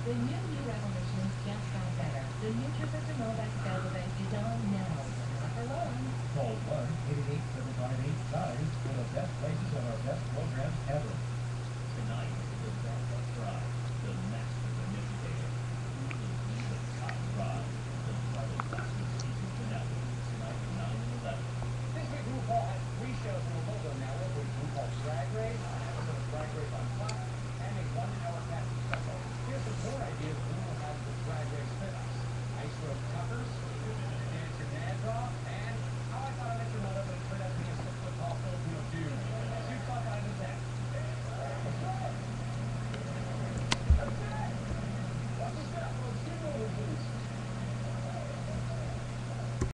The new revolutions just got better. The new Jupiter Mobile Bank is on now. Not for long. Call 1-888-758-9.